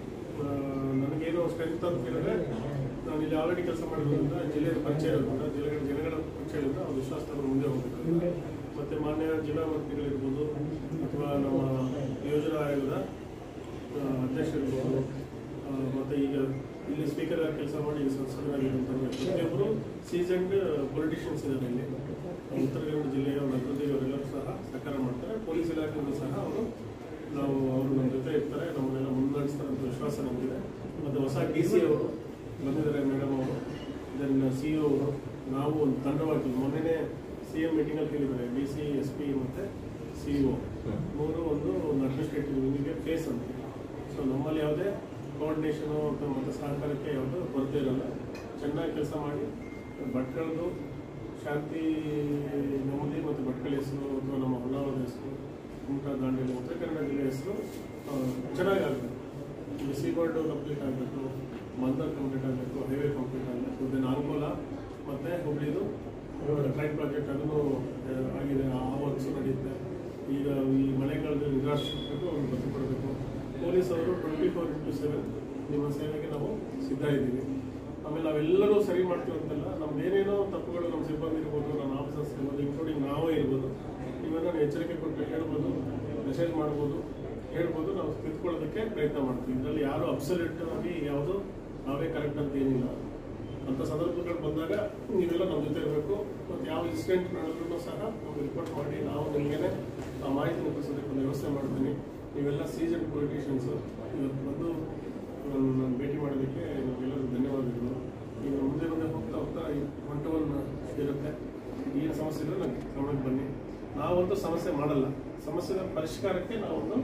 ನನಗೇನು ಸ್ಟ್ರೆಂತ್ ಅಂತ ಹೇಳಿದ್ರೆ, ನಾನು ಇಲ್ಲಿ ಆಲ್ರೆಡಿ ಕೆಲಸ ಮಾಡಿರೋದ್ರಿಂದ, ಜಿಲ್ಲೆಯ ಪರಿಚಯ ಇರೋದ್ರಿಂದ, ಜಿಲ್ಲೆಗಳ ಜನಗಳ ಪರಿಚಯ ಇರೋದ್ರಿಂದ ಅವ್ರ ವಿಶ್ವಾಸ ತಗೊಂಡು ಮುಂದೆ ಹೋಗಬೇಕು. ಮತ್ತು ಮಾನ್ಯ ಜಿಲ್ಲಾ ಮಂತ್ರಿಗಳಿರ್ಬೋದು ಅಥವಾ ನಮ್ಮ ಯೋಜನಾ ಆಯೋಗದ ಅಧ್ಯಕ್ಷರಿರ್ಬೋದು, ಮತ್ತು ಈಗ ಇಲ್ಲಿ ಸ್ಪೀಕರ್ ಆಗಿ ಕೆಲಸ ಮಾಡಿ ಸಂಸದರಾಗಿರುವಂಥ ಪ್ರತಿಯೊಬ್ಬರು ಸೀಸನ್ಡ್ ಪೊಲಿಟಿಷಿಯನ್ಸ್ ಇದ್ದಾರೆ. ಇಲ್ಲಿ ಉತ್ತರ ಕನ್ನಡ ಜಿಲ್ಲೆಯ ಅಭಿವೃದ್ಧಿಯವರೆಲ್ಲರೂ ಸಹ ಸಹಕಾರ ಮಾಡ್ತಾರೆ. ಪೊಲೀಸ್ ಇಲಾಖೆಯಿಂದ ಸಹ ಅವರು ನಾವು ಅವರು ನಮ್ಮ ಜೊತೆ ಇರ್ತಾರೆ, ನಮ್ಮನ್ನೆಲ್ಲ ಮುನ್ನಡೆಸ್ತಾರೆ ಅಂತ ವಿಶ್ವಾಸ ನಮಗಿದೆ. ಮತ್ತು ಹೊಸ ಡಿ ಸಿ ಅವರು ಬಂದಿದ್ದಾರೆ ಮೇಡಮ್ ಅವರು, ದೆನ್ ಸಿ ಇ ಅವರು, ನಾವು ಒಂದು ತಂಡವಾಗಿ ಮೊನ್ನೆನೇ ಸಿ ಎಂ ಮೀಟಿಂಗಲ್ಲಿ ಹೇಳಿದ್ದಾರೆ. ಡಿ ಸಿ, ಎಸ್ ಪಿ ಮತ್ತು ಸಿ ಇ ಒ ಮೂರು ಒಂದು ಒಂದು ಅಡ್ಮಿನಿಸ್ಟ್ರೇಟಿವ್ ವಿಂಗಿಗೆ ಫೇಸ್ ಅಂತ. ಸೊ ನಮ್ಮಲ್ಲಿ ಯಾವುದೇ ಕೋಆರ್ಡಿನೇಷನು ಅಥವಾ ಮತ್ತು ಸಹಕಾರಕ್ಕೆ ಯಾವುದೂ ಕೊರತೆ ಇರಲ್ಲ. ಚೆನ್ನಾಗಿ ಕೆಲಸ ಮಾಡಿ ಭಟ್ಕಳದು ಶಾಂತಿ ನೆಮ್ಮದಿ ಮತ್ತು ಭಟ್ಕಳ ಹೆಸರು ಅಥವಾ ನಮ್ಮ ಹೊನ್ನಾವರದ ಹೆಸರು, ಕುಮಟಾ, ದಾಂಡೇಲಿ, ಉತ್ತರ ಕನ್ನಡ ಜಿಲ್ಲೆ ಹೆಸರು ಚೆನ್ನಾಗಿ ಆಗಬೇಕು. ಇಲ್ಲಿ ಸೀಬರ್ಡು ಕಂಪ್ಲೀಟ್ ಆಗಬೇಕು, ಮಂದರ್ ಕಂಪ್ಲೀಟ್ ಆಗಬೇಕು, ಹೈವೇ ಕಂಪ್ಲೀಟ್ ಆಗಬೇಕು. ದೆನ್ ಅಂಕೋಲ ಮತ್ತು ಹುಬ್ಳಿದು ಟ್ರೈನ್ ಪ್ರಾಜೆಕ್ಟ್ ಅದನ್ನು ಆಗಿದೆ, ಆ ವರ್ಕ್ಸು ನಡೆಯುತ್ತೆ. ಈಗ ಈ ಮಳೆಗಾಲದಲ್ಲಿ ನಿರಾಶ್ರಿತರು ಒಂದು ಬಸ್ ಕೊಡಬೇಕು. ಪೊಲೀಸ್ ಅವರು ಟ್ವೆಂಟಿ ಫೋರ್ ಇಂಟು ಸೆವೆನ್ ನಿಮ್ಮ ಸೇವೆಗೆ ನಾವು ಸಿದ್ಧ ಇದ್ದೀವಿ. ಆಮೇಲೆ ನಾವೆಲ್ಲರೂ ಸರಿ ಮಾಡ್ತೀವಿ ಅಂತಲ್ಲ, ನಮ್ದು ಏನೇನೋ ತಪ್ಪುಗಳು ನಮ್ಮ ಸಿಬ್ಬಂದಿ ಇರ್ಬೋದು, ನಮ್ಮ ಆಫೀಸರ್ಸ್ ಇರ್ಬೋದು, ಇನ್ಕ್ಲೂಡಿಂಗ್ ನಾವೇ ಇರ್ಬೋದು, ಇವೆಲ್ಲ ಎಚ್ಚರಿಕೆ ಕೊಟ್ಟು ಹೇಳ್ಬೋದು, ಮೆಸೇಜ್ ಮಾಡ್ಬೋದು, ಹೇಳ್ಬೋದು. ನಾವು ತಿದ್ಕೊಳ್ಳೋದಕ್ಕೆ ಪ್ರಯತ್ನ ಮಾಡ್ತೀವಿ. ಇದರಲ್ಲಿ ಯಾರು ಅಬ್ಸಲ್ಯೂಟ್ ಆಗಿ ಯಾವುದು ನಾವೇ ಕರೆಕ್ಟ್ ಅಂತ ಏನಿಲ್ಲ. ಅಂಥ ಸಂದರ್ಭಗಳು ಬಂದಾಗ ನೀವೆಲ್ಲ ನಮ್ಮ ಜೊತೆ ಇರಬೇಕು. ಮತ್ತು ಯಾವ ಇನ್ಸಿಡೆಂಟ್ ನಡೆದ್ರೂ ಸಹ ನಮ್ಗೆ ರಿಪೋರ್ಟ್ ಮಾಡಿ ನಾವು ನಿಮಗೇನೆ ಆ ಮಾಹಿತಿ ಮುಟ್ಟಿಸೋದಕ್ಕೆ ಒಂದು ವ್ಯವಸ್ಥೆ ಮಾಡ್ತೀನಿ. ನೀವೆಲ್ಲ ಸೀಸನ್ ಪೊಲಿಟಿಷಿಯನ್ಸು ಇವತ್ತು ಬಂದು ನಾನು ಭೇಟಿ ಮಾಡೋದಕ್ಕೆ ನಮಗೆಲ್ಲರೂ ಧನ್ಯವಾದಗಳು. ಈಗ ಮುಂದೆ ಮುಂದೆ ಹೋಗ್ತಾ ಹೋಗ್ತಾ ಈ ಒನ್ ಟು ಒನ್ ಇರುತ್ತೆ. ಏನು ಸಮಸ್ಯೆ ಇದ್ರೂ ನನಗೆ ಗಮನಕ್ಕೆ ಬನ್ನಿ. ನಾವಂತೂ ಸಮಸ್ಯೆ ಮಾಡಲ್ಲ, ಸಮಸ್ಯೆಗಳ ಪರಿಷ್ಕಾರಕ್ಕೆ ನಾವೊಂದು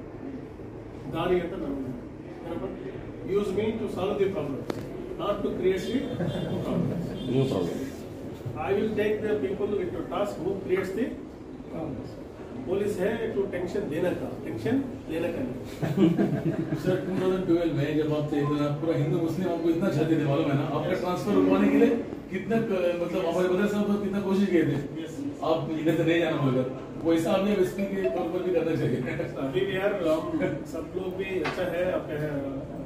ದಾರಿ ಅಂತ ನಮಗೆ ಏನಪ್ಪ, use me to solve the problem, not to create the problem. No problem. I will take the people into task who creates the problem. Police है to tension देना का, tension लेना का नहीं. सर टू थाउजेंड ट्वेल्व में जब आप थे तो पूरा हिंदू मुस्लिम आपको इतना चाहते थे, मालूम है ना? आपका ट्रांसफर रुकवाने के लिए कितना मतलब हमारे बदर साहब तो कितना कोशिश किए थे आप इधर से नहीं जाना होगा, वैसा आपने एसपी के तौर पर भी करना चाहिए. अभी भी यार सब लोग भी अच्छा है, आपके